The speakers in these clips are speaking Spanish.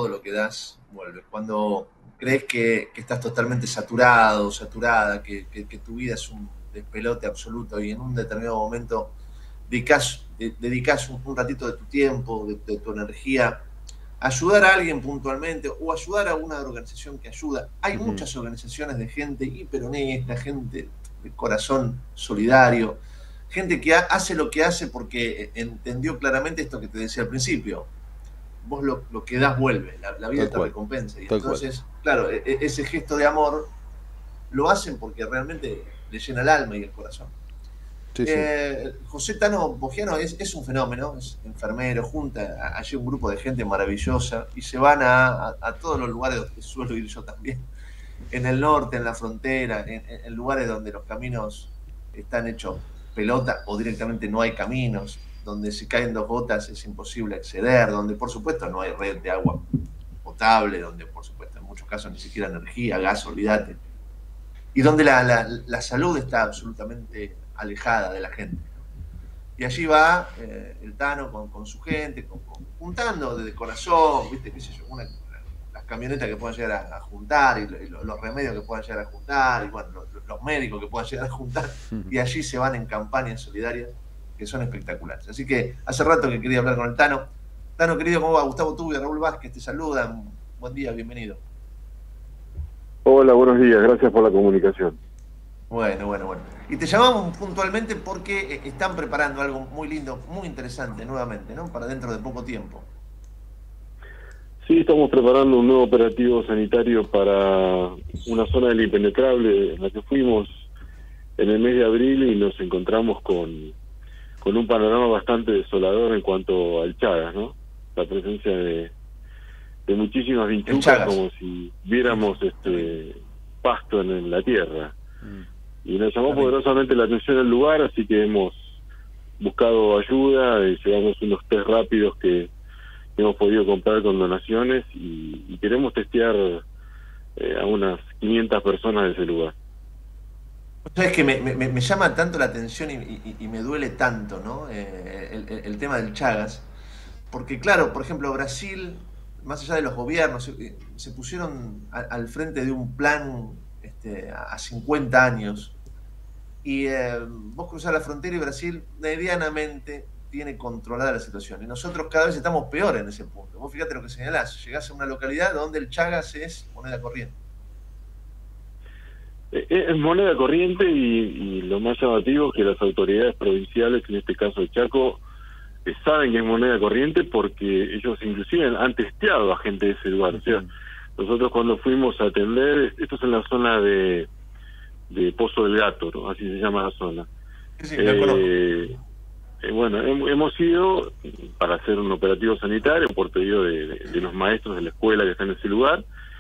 todo lo que das vuelve. Cuando crees que estás totalmente saturado, saturada, que tu vida es un despelote absoluto y en un determinado momento dedicas un ratito de tu tiempo, de tu energía, a ayudar a alguien puntualmente o ayudar a una organización que ayuda. Hay muchas organizaciones de gente hiper honesta, gente de corazón solidario, gente que hace lo que hace porque entendió claramente esto que te decía al principio. Vos lo que das vuelve, la vida Tal te cual, recompensa. Y tal cual. entonces, claro, ese gesto de amor lo hacen porque realmente le llena el alma y el corazón. Sí, sí. José Tano Bogiano es un fenómeno, es enfermero, junta allí un grupo de gente maravillosa y se van a todos los lugares donde suelo ir yo también, en el norte, en la frontera, en lugares donde los caminos están hechos pelota o directamente no hay caminos, donde si caen dos gotas es imposible acceder, donde por supuesto no hay red de agua potable, donde por supuesto en muchos casos ni siquiera energía, gas, olvídate, y donde la salud está absolutamente alejada de la gente. Y allí va el Tano con su gente, juntando de corazón, ¿viste? ¿Qué sé yo? Las camionetas que puedan llegar a juntar, y los remedios que puedan llegar a juntar, y bueno, los médicos que puedan llegar a juntar, y allí se van en campañas solidarias que son espectaculares. Así que hace rato que quería hablar con el Tano. Tano, querido, ¿cómo va? Gustavo Tubio, Raúl Vázquez, te saludan. Buen día, bienvenido. Hola, buenos días, gracias por la comunicación. Bueno, bueno, bueno. Y te llamamos puntualmente porque están preparando algo muy lindo, muy interesante nuevamente, ¿no? Para dentro de poco tiempo. Sí, estamos preparando un nuevo operativo sanitario para una zona del impenetrable en la que fuimos en el mes de abril y nos encontramos con un panorama bastante desolador en cuanto al Chagas, ¿no? La presencia de muchísimas El vinchucas Chagas. como si Sí, viéramos terrible. pasto en la tierra. Y nos llamó Terrible. poderosamente la atención el lugar, así que hemos buscado ayuda y llevamos unos test rápidos que hemos podido comprar con donaciones y queremos testear a unas 500 personas de ese lugar. Sabes que me llama tanto la atención y me duele tanto, ¿no? El tema del Chagas. Porque, claro, por ejemplo, Brasil, más allá de los gobiernos, se pusieron al frente de un plan a 50 años. Y vos cruzás la frontera y Brasil medianamente tiene controlada la situación. Y nosotros cada vez estamos peor en ese punto. Vos fíjate lo que señalás. Llegás a una localidad donde el Chagas es moneda corriente. Es moneda corriente y lo más llamativo es que las autoridades provinciales, en este caso de Chaco, saben que es moneda corriente porque ellos inclusive han testeado a gente de ese lugar. O sea, nosotros cuando fuimos a atender, esto es en la zona de Pozo del Gato, ¿no? Así se llama la zona. Sí, sí, la conozco. Bueno, hemos ido para hacer un operativo sanitario por pedido de los maestros de la escuela que están en ese lugar.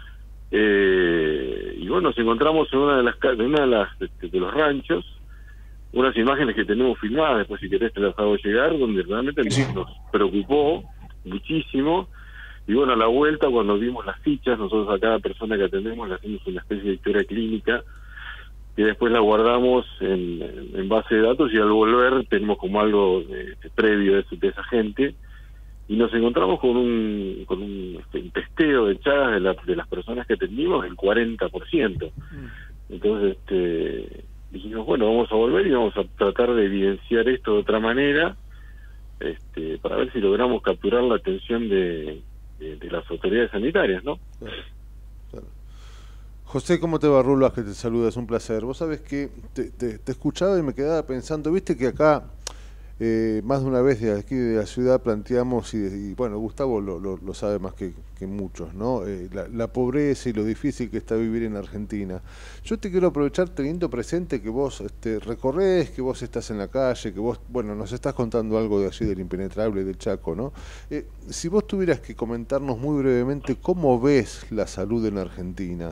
Y bueno, nos encontramos en de los ranchos, unas imágenes que tenemos filmadas, después si querés te las hago llegar, donde realmente Sí, sí. nos preocupó muchísimo. Y bueno, a la vuelta, cuando vimos las fichas, nosotros a cada persona que atendemos le hacemos una especie de historia clínica que después la guardamos en base de datos y al volver tenemos como algo previo de esa gente y nos encontramos con un testeo de Chagas de las personas que atendimos el 40%. Entonces dijimos, bueno, vamos a volver y vamos a tratar de evidenciar esto de otra manera para ver si logramos capturar la atención de las autoridades sanitarias, ¿no? Claro, claro. José, ¿cómo te va? Rulas, que te saluda, es un placer. Vos sabés que te escuchaba y me quedaba pensando, viste que acá más de una vez de aquí de la ciudad planteamos, y bueno, Gustavo lo sabe más que muchos, ¿no? La pobreza y lo difícil que está vivir en Argentina. Yo te quiero aprovechar teniendo presente que vos recorres, que vos estás en la calle, que vos, bueno, nos estás contando algo de allí del Impenetrable, del Chaco, ¿no? Si vos tuvieras que comentarnos muy brevemente cómo ves la salud en Argentina,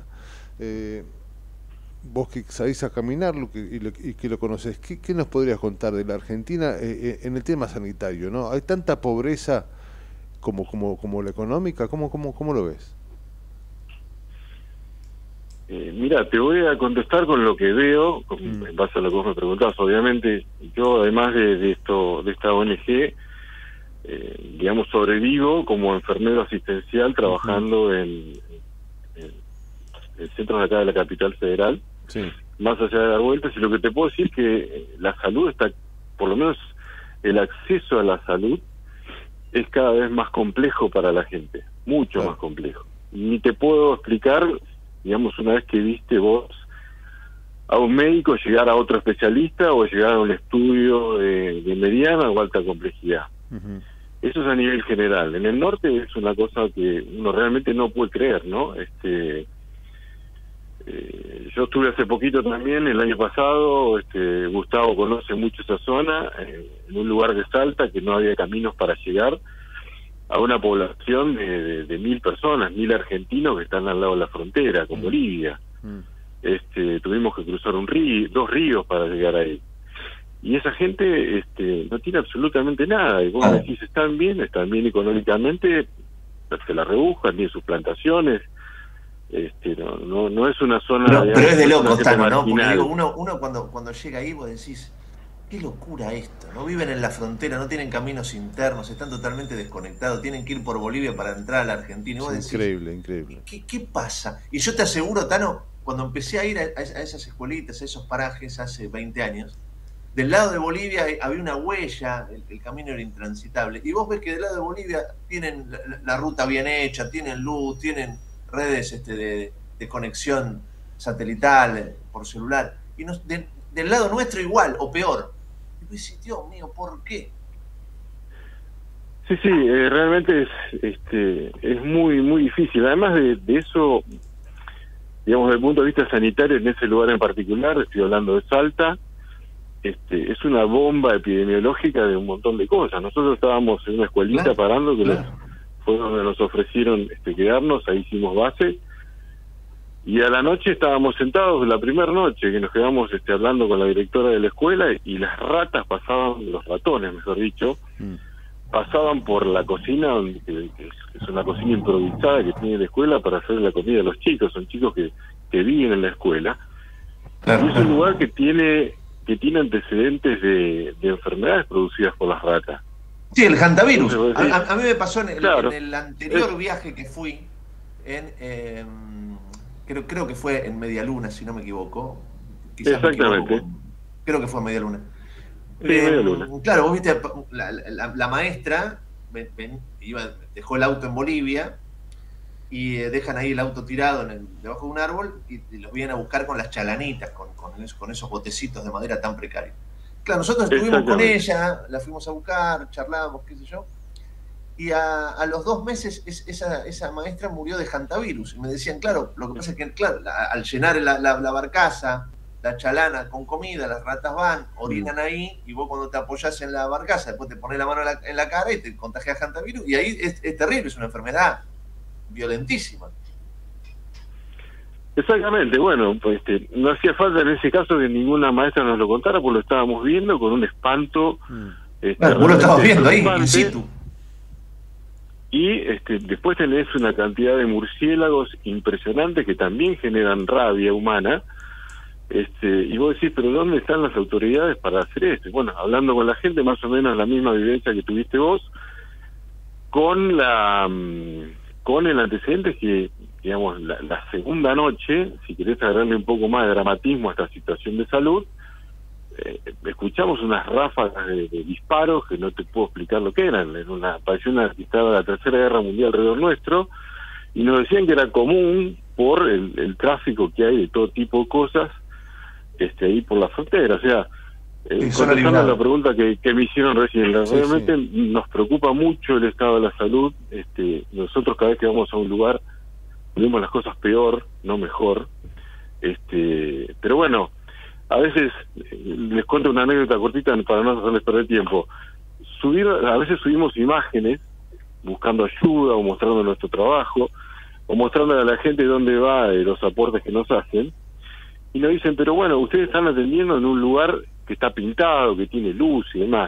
vos que salís a caminar y que lo conocés, ¿qué nos podrías contar de la Argentina en el tema sanitario? ¿No? ¿Hay tanta pobreza como la económica? ¿Cómo lo ves? Mira, te voy a contestar con lo que veo, en base a lo que vos me preguntás. Obviamente, yo además de esta ONG, digamos, sobrevivo como enfermero asistencial trabajando en centros de acá de la capital federal, Sí. más allá de dar vueltas, y lo que te puedo decir es que la salud está, por lo menos el acceso a la salud es cada vez más complejo para la gente, mucho Claro. más complejo. Ni te puedo explicar, digamos, una vez que viste vos a un médico llegar a otro especialista o llegar a un estudio de mediana o alta complejidad. Ujú. Eso es a nivel general. En el norte es una cosa que uno realmente no puede creer, ¿no? Yo estuve hace poquito también, el año pasado, Gustavo conoce mucho esa zona, en un lugar de Salta que no había caminos para llegar a una población de 1.000 personas, 1.000 argentinos que están al lado de la frontera, con Bolivia. Tuvimos que cruzar dos ríos para llegar ahí. Y esa gente no tiene absolutamente nada. Y vos decís, están bien económicamente, se la rebuscan, tienen sus plantaciones. No es una zona... Pero es de locos, Tano, ¿no? Porque marginal. digo, uno cuando llega ahí, vos decís, qué locura esto, ¿no? Viven en la frontera, no tienen caminos internos, están totalmente desconectados, tienen que ir por Bolivia para entrar a la Argentina. Y vos decís, Increíble. ¿qué pasa? Y yo te aseguro, Tano, cuando empecé a ir a esas escuelitas, a esos parajes hace 20 años, del lado de Bolivia había una huella, el camino era intransitable. Y vos ves que del lado de Bolivia tienen la ruta bien hecha, tienen luz, tienen redes de conexión satelital por celular. Y del lado nuestro igual, o peor. Y vos decís, Dios mío, ¿por qué? Sí, realmente es muy difícil. Además de eso, digamos, desde el punto de vista sanitario, en ese lugar en particular, estoy hablando de Salta, es una bomba epidemiológica de un montón de cosas. Nosotros estábamos en una escuelita parando, que fue donde nos ofrecieron quedarnos, ahí hicimos base, y a la noche estábamos sentados, la primera noche que nos quedamos hablando con la directora de la escuela, y las ratas pasaban, los ratones, mejor dicho, pasaban por la cocina, que es una cocina improvisada que tiene la escuela para hacer la comida de los chicos. Son chicos que viven en la escuela. Y es un lugar que tiene antecedentes de enfermedades producidas por las ratas. Sí, el hantavirus. Entonces, a mí me pasó en claro, el anterior viaje que fui, creo que fue en Media Luna, si no me equivoco. Quizás exactamente. me equivoco, creo que fue en Media Luna. Sí, Media Luna. Claro, vos viste, la maestra dejó el auto en Bolivia y dejan ahí el auto tirado debajo de un árbol y los vienen a buscar con las chalanitas, con esos botecitos de madera tan precarios. Claro, nosotros estuvimos con ella, la fuimos a buscar, charlamos, qué sé yo, y a los 2 meses esa maestra murió de hantavirus. Y me decían, claro, lo que pasa es que, claro, al llenar la barcaza, la chalana con comida, las ratas van, orinan ahí, y vos cuando te apoyás en la barcaza, después te pones la mano en la cara y te contagias hantavirus, y ahí es terrible, es una enfermedad violentísima. Exactamente, bueno, pues no hacía falta en ese caso que ninguna maestra nos lo contara, porque lo estábamos viendo con un espanto. Bueno, vos lo estabas viendo ahí, in situ. Y después tenés una cantidad de murciélagos impresionantes que también generan rabia humana. Y vos decís, pero ¿dónde están las autoridades para hacer esto? Bueno, hablando con la gente, más o menos la misma vivencia que tuviste vos, con el antecedente que, digamos, la segunda noche, si querés agarrarle un poco más de dramatismo a esta situación de salud, escuchamos unas ráfagas de disparos que no te puedo explicar lo que eran. Parecía que estaba la Tercera Guerra Mundial alrededor nuestro, y nos decían que era común por el tráfico que hay de todo tipo de cosas ahí por la frontera. O sea, contestando a la pregunta que me hicieron recién, realmente nos preocupa mucho el estado de la salud. Nosotros cada vez que vamos a un lugar vemos las cosas peor, no mejor. Pero bueno, a veces les cuento una anécdota cortita para no hacerles perder tiempo. A veces subimos imágenes buscando ayuda o mostrando nuestro trabajo o mostrando a la gente dónde va los aportes que nos hacen, y nos dicen, pero bueno, ustedes están atendiendo en un lugar que está pintado, que tiene luz y demás.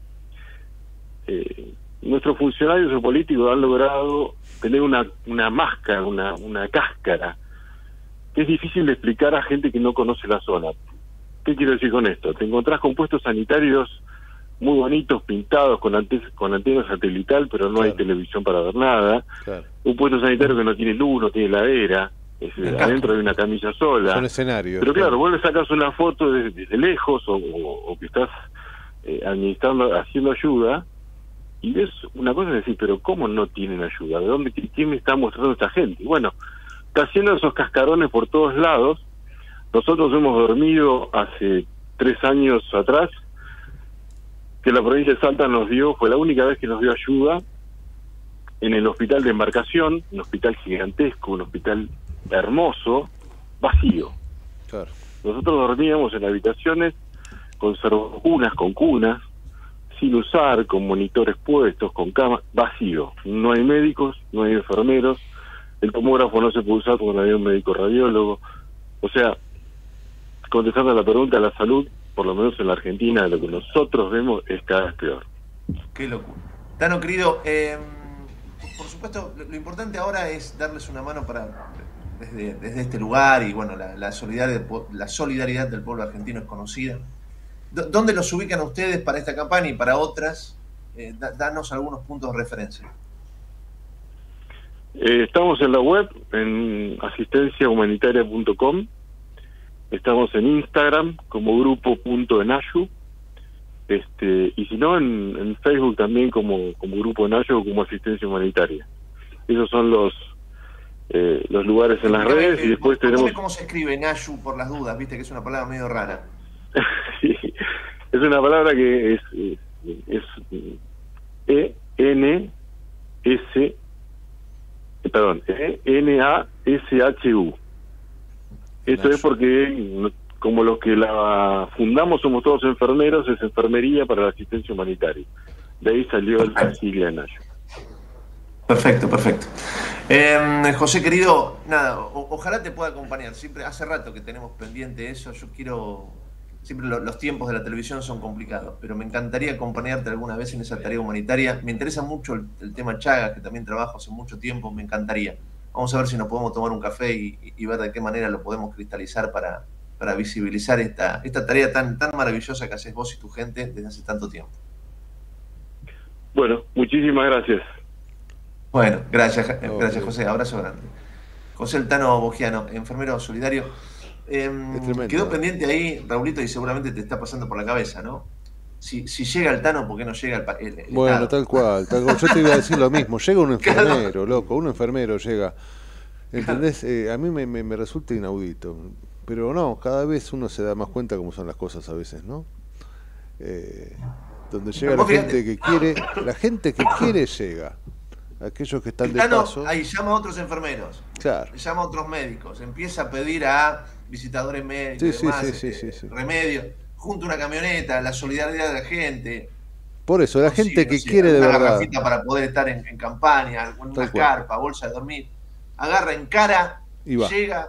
Nuestros funcionarios o políticos han logrado tener una máscara, una cáscara, que es difícil de explicar a gente que no conoce la zona. ¿Qué quiero decir con esto? Te encontrás con puestos sanitarios muy bonitos, pintados, con antena satelital, pero no hay televisión para ver nada. Claro. Un puesto sanitario que no tiene luz, no tiene heladera, adentro hay una camilla sola. Son escenarios. Pero claro, vos le sacas una foto desde lejos o que estás administrando, haciendo ayuda, y ves una cosa, es decir, pero ¿cómo no tienen ayuda? ¿De dónde? ¿Quién me está mostrando esta gente? Y bueno, está haciendo esos cascarones por todos lados. Nosotros hemos dormido hace 3 años atrás, que la provincia de Salta fue la única vez que nos dio ayuda, en el hospital de Embarcación, un hospital gigantesco, un hospital hermoso, vacío. Claro. Nosotros dormíamos en habitaciones con cunas, sin usar, con monitores puestos, con camas, vacío. No hay médicos, no hay enfermeros, el tomógrafo no se puede usar porque no había un médico radiólogo. O sea, contestando a la pregunta, la salud, por lo menos en la Argentina, lo que nosotros vemos es cada vez peor. Qué locura. Tano, querido, por supuesto, lo importante ahora es darles una mano desde este lugar, y bueno, la solidaridad del pueblo argentino es conocida. ¿Dónde los ubican ustedes para esta campaña y para otras? Danos algunos puntos de referencia. Estamos en la web, en asistenciahumanitaria.com. Estamos en Instagram como grupo.enayu. Y si no, en Facebook también como Grupo Enayu o como Asistencia Humanitaria. Esos son los lugares en las redes. Y después tenemos... ¿Cómo se escribe Enayu, por las dudas? Viste que es una palabra medio rara. Sí, es una palabra que es E-N-A-S-H-U. Esto es porque, como los que la fundamos somos todos enfermeros, es Enfermería para la Asistencia Humanitaria. De ahí salió la sigla Enayu. Perfecto. José, querido, nada, ojalá te pueda acompañar. Siempre, hace rato que tenemos pendiente eso. Yo quiero... Siempre los tiempos de la televisión son complicados, pero me encantaría acompañarte alguna vez en esa tarea humanitaria. Me interesa mucho el tema Chagas, que también trabajo hace mucho tiempo, me encantaría. Vamos a ver si nos podemos tomar un café y ver de qué manera lo podemos cristalizar para visibilizar esta tarea tan maravillosa que haces vos y tu gente desde hace tanto tiempo. Bueno, muchísimas gracias. Bueno, gracias José, abrazo grande. José El Tano Bogiano, enfermero solidario. Quedó pendiente ahí, Raulito, y seguramente te está pasando por la cabeza, ¿no? Si llega el Tano, ¿por qué no llega el Bueno, Estado? tal cual. Yo te iba a decir lo mismo. Llega un enfermero, loco, un enfermero llega. ¿Entendés? A mí me resulta inaudito. Pero no, cada vez uno se da más cuenta cómo son las cosas a veces, ¿no? Donde llega la gente que quiere llega. Aquellos que están de paso. Ahí llama a otros enfermeros, claro, llama a otros médicos, empieza a pedir a visitadores médicos, sí. Remedios, junto a una camioneta, la solidaridad de la gente. Por eso, la gente que quiere de una verdad. Garrafita para poder estar en campaña, con una carpa, bolsa de dormir, agarra en cara, y va, llega.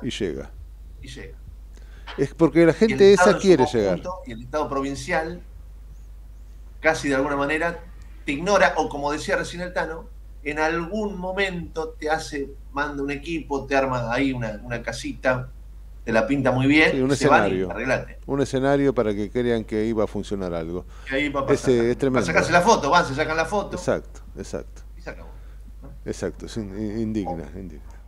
Es porque la gente esa quiere llegar. Y el Estado provincial, casi de alguna manera, te ignora, o como decía recién el Tano, en algún momento manda un equipo, te arma ahí una casita, te la pinta muy bien, sí, un escenario, un escenario para que crean que iba a funcionar algo. Que ahí va a pasar. Es tremendo. Para sacarse la foto, se sacan la foto. Exacto. Y se acabó, ¿no? Exacto, es indigna.